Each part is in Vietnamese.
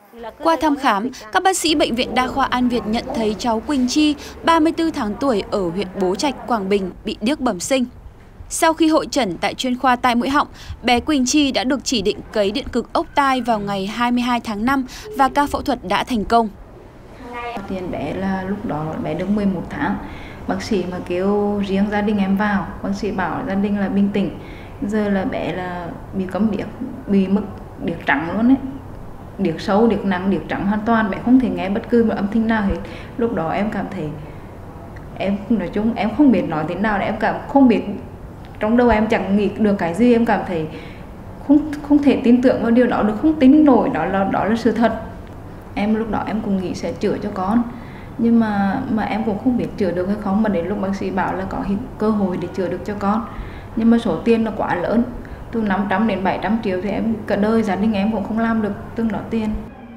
Qua thăm khám, các bác sĩ Bệnh viện Đa khoa An Việt nhận thấy cháu Quỳnh Chi, 34 tháng tuổi ở huyện Bố Trạch, Quảng Bình bị điếc bẩm sinh. Sau khi hội chẩn tại chuyên khoa tai mũi họng, bé Quỳnh Chi đã được chỉ định cấy điện cực ốc tai vào ngày 22 tháng 5 và ca phẫu thuật đã thành công. Phát hiện bé là lúc đó bé được 11 tháng. Bác sĩ mà kêu riêng gia đình em vào, bác sĩ bảo gia đình là bình tĩnh. Giờ là bé là bị câm điếc, bị mất điếc trắng luôn ấy. Điếc sâu, điếc nặng, điếc trắng hoàn toàn, bé không thể nghe bất cứ một âm thanh nào hết. Lúc đó em cảm thấy, em nói chung em không biết nói thế nào, em không biết, trong đầu em chẳng nghĩ được cái gì, em cảm thấy không thể tin tưởng vào điều đó được, không tin nổi, đó là sự thật. Em lúc đó em cũng nghĩ sẽ chữa cho con, nhưng mà em cũng không biết chữa được hay không, mà đến lúc bác sĩ bảo là có cơ hội để chữa được cho con, nhưng mà số tiền là quá lớn, từ 500 đến 700 triệu thì em cả đời gia đình em cũng không làm được từng đó tiền.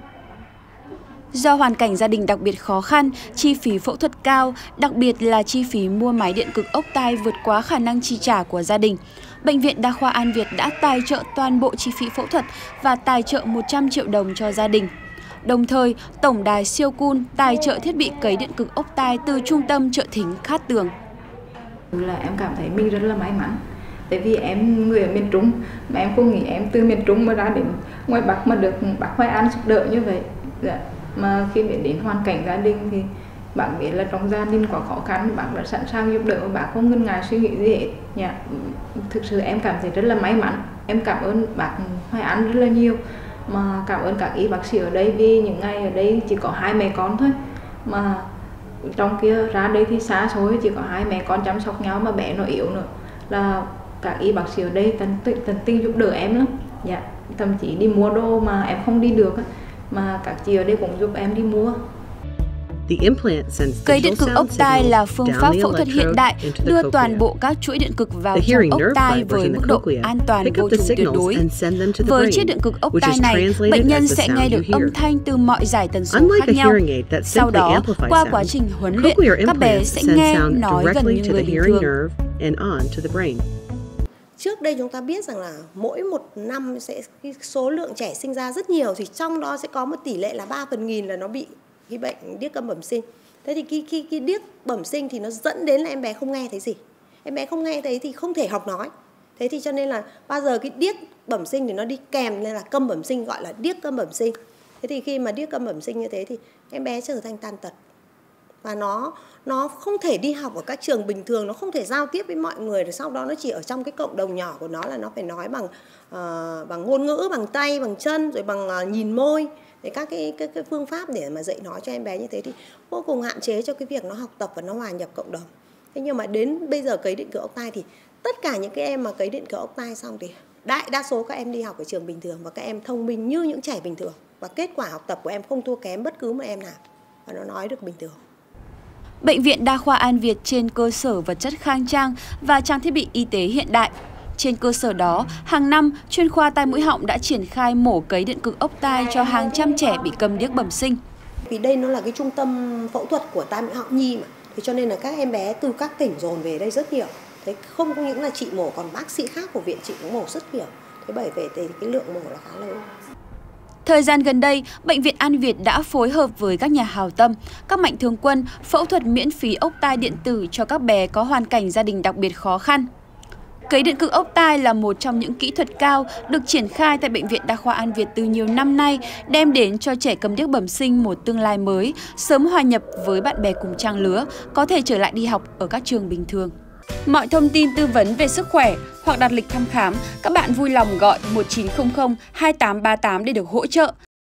Do hoàn cảnh gia đình đặc biệt khó khăn, chi phí phẫu thuật cao, đặc biệt là chi phí mua máy điện cực ốc tai vượt quá khả năng chi trả của gia đình, Bệnh viện Đa khoa An Việt đã tài trợ toàn bộ chi phí phẫu thuật và tài trợ 100 triệu đồng cho gia đình. Đồng thời, Tổng đài Siêu Kun tài trợ thiết bị cấy điện cực ốc tai từ Trung tâm Chợ Thính Cát Tường. Là em cảm thấy mình rất là may mắn, tại vì em người ở miền Trung, mà em không nghĩ em từ miền Trung mà ra đến ngoài Bắc mà được bác Hoài An giúp đỡ như vậy. Mà khi biết đến hoàn cảnh gia đình thì bác biết là trong gia đình có khó khăn, bác đã sẵn sàng giúp đỡ và bác không ngần ngại suy nghĩ gì hết. Thực sự em cảm thấy rất là may mắn, em cảm ơn bác Hoài An rất là nhiều, mà cảm ơn các y bác sĩ ở đây, vì những ngày ở đây chỉ có hai mẹ con thôi, mà trong kia ra đây thì xa xôi, chỉ có hai mẹ con chăm sóc nhau, mà bé nó yếu nữa, là các y bác sĩ ở đây tận tình giúp đỡ em lắm. Thậm chí đi mua đồ mà em không đi được, mà các chị ở đây cũng giúp em đi mua. Cấy điện cực ốc tai là phương pháp phẫu thuật hiện đại đưa toàn bộ các chuỗi điện cực vào trong ốc tai với mức độ an toàn vô trùng tuyệt đối. Với chiếc điện cực ốc tai này, bệnh nhân sẽ nghe được âm thanh từ mọi giải tần số khác nhau. Sau đó, qua quá trình huấn luyện, các bé sẽ nghe, nói gần như người bình thường. Trước đây chúng ta biết rằng là mỗi một năm số lượng trẻ sinh ra rất nhiều, thì trong đó sẽ có một tỷ lệ là 3/1000 là nó bị cái bệnh điếc câm bẩm sinh. Thế thì khi điếc bẩm sinh thì nó dẫn đến là em bé không nghe thấy gì. Em bé không nghe thấy thì không thể học nói. Thế thì cho nên là bao giờ cái điếc bẩm sinh thì nó đi kèm nên là câm bẩm sinh, gọi là điếc câm bẩm sinh. Thế thì khi mà điếc câm bẩm sinh như thế thì em bé trở thành tàn tật. Và nó không thể đi học ở các trường bình thường, nó không thể giao tiếp với mọi người, rồi sau đó nó chỉ ở trong cái cộng đồng nhỏ của nó là nó phải nói bằng ngôn ngữ, bằng tay, bằng chân, rồi bằng nhìn môi. Để các cái phương pháp để mà dạy nói cho em bé như thế thì vô cùng hạn chế cho cái việc nó học tập và nó hòa nhập cộng đồng. Thế nhưng mà đến bây giờ cấy điện cực ốc tai thì tất cả những cái em mà cấy điện cực ốc tai xong thì đại đa số các em đi học ở trường bình thường, và các em thông minh như những trẻ bình thường, và kết quả học tập của em không thua kém bất cứ một em nào, và nó nói được bình thường. Bệnh viện Đa khoa An Việt trên cơ sở vật chất khang trang và trang thiết bị y tế hiện đại. Trên cơ sở đó, hàng năm, chuyên khoa tai mũi họng đã triển khai mổ cấy điện cực ốc tai cho hàng trăm trẻ bị câm điếc bẩm sinh. Vì đây nó là cái trung tâm phẫu thuật của tai mũi họng nhi mà, thế cho nên là các em bé từ các tỉnh dồn về đây rất nhiều. Thế không những là chị mổ, còn bác sĩ khác của viện chị cũng mổ rất nhiều. Thế bởi vậy thì cái lượng mổ là khá lớn. Thời gian gần đây, Bệnh viện An Việt đã phối hợp với các nhà hảo tâm, các mạnh thường quân phẫu thuật miễn phí ốc tai điện tử cho các bé có hoàn cảnh gia đình đặc biệt khó khăn. Cấy điện cực ốc tai là một trong những kỹ thuật cao được triển khai tại Bệnh viện Đa khoa An Việt từ nhiều năm nay, đem đến cho trẻ câm điếc bẩm sinh một tương lai mới, sớm hòa nhập với bạn bè cùng trang lứa, có thể trở lại đi học ở các trường bình thường. Mọi thông tin tư vấn về sức khỏe hoặc đặt lịch thăm khám, các bạn vui lòng gọi 1900 2838 để được hỗ trợ.